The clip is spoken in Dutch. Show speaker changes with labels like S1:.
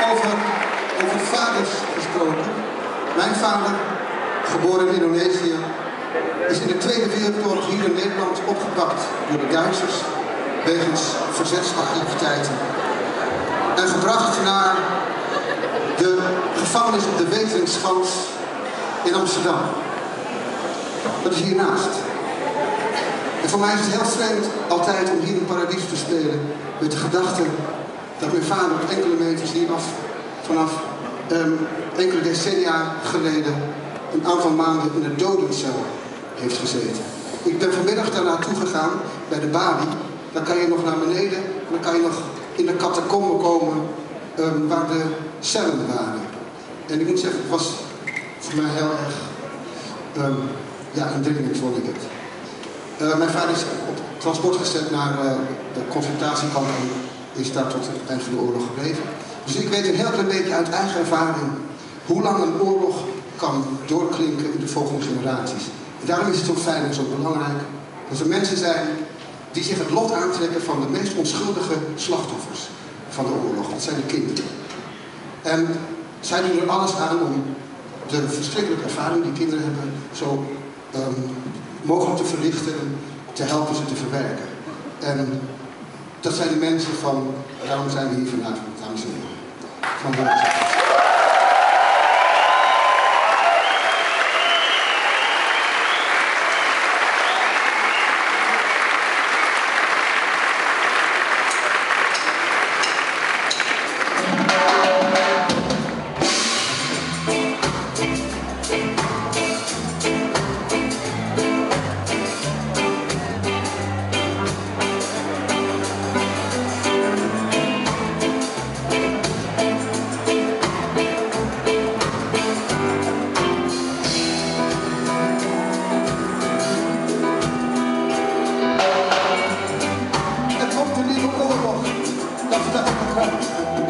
S1: over vaders gesproken. Mijn vader, geboren in Indonesië, is in de Tweede Wereldoorlog hier in Nederland opgepakt door de Duitsers wegens verzetsactiviteiten en gebracht naar de gevangenis op de Weteringschans in Amsterdam. Dat is hiernaast. En voor mij is het heel vreemd altijd om hier in Paradiso te spelen met de gedachte dat mijn vader op enkele meters hieraf vanaf enkele decennia geleden een aantal maanden in een dodencel heeft gezeten. Ik ben vanmiddag daar naartoe gegaan bij de balie. Dan kan je nog naar beneden en dan kan je nog in de catacomben komen waar de cellen waren. En ik moet zeggen, het was voor mij heel erg indringend, vond ik het. Mijn vader is op transport gezet naar de concentratiekamp en is daar tot het eind van de oorlog gebleven. Dus ik weet een heel klein beetje uit eigen ervaring hoe lang een oorlog kan doorklinken in de volgende generaties. En daarom is het zo fijn en zo belangrijk dat er mensen zijn die zich het lot aantrekken van de meest onschuldige slachtoffers van de oorlog. Dat zijn de kinderen. En zij doen er alles aan om de verschrikkelijke ervaring die kinderen hebben zo mogelijk te verlichten en te helpen ze te verwerken. En dat zijn de mensen van, daarom zijn we hier vanavond, dames en heren. Van Het komt de nieuwe oorlog. Dat is dat.